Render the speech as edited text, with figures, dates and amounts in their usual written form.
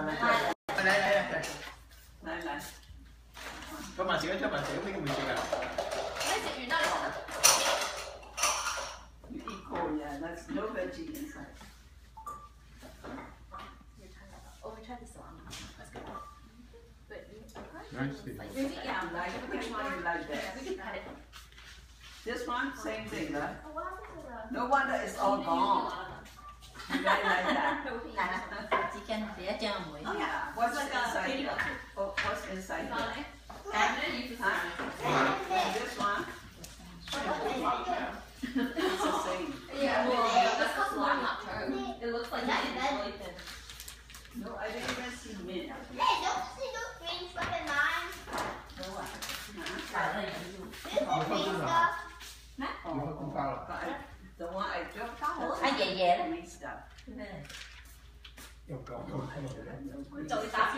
嚟，咁慢少一張慢少，邊個會食啊？ 你食完啦， You eat corn, yeah. That's no veggie inside. Oh, we tried the salami. That's good. But Nice. yeah, Which one you like we best? can cut it. This one, same thing, right? Oh, wow, this is a. No wonder it's all gone. You really like that? Chỉ cần để cho muối. Oh yeah. What's inside? Oh, what's inside? Here? Huh? And this one? It's the same. Yeah, well, this looks more not true. It looks like it's really thin. No, I didn't even see mint. No, Phải là But the one I just ai về về đó. meat stuff. Yêu cầu không. Trời, tao